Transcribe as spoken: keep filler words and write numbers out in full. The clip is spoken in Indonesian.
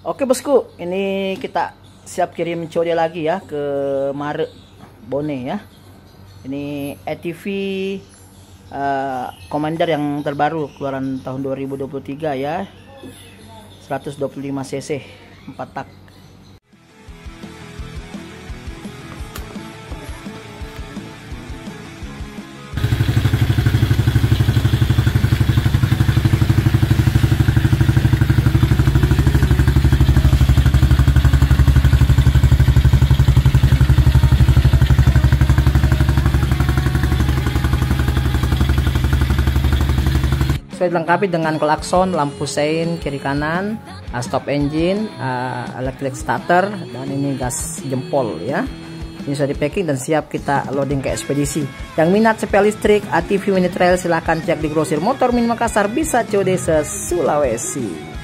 Oke bosku, ini kita siap kirim C O D lagi ya ke Mare Bone ya. Ini A T V uh, Commander yang terbaru keluaran tahun dua ribu dua puluh tiga ya, seratus dua puluh lima cc empat tak. Sudah dilengkapi dengan klakson, lampu sein kiri kanan, uh, stop engine, uh, electric starter, dan ini gas jempol ya. Ini sudah di packing dan siap kita loading ke ekspedisi. Yang minat sepeda listrik A T V mini trail silahkan cek di Grosir Motor Mini Makassar, bisa C O D se Sulawesi.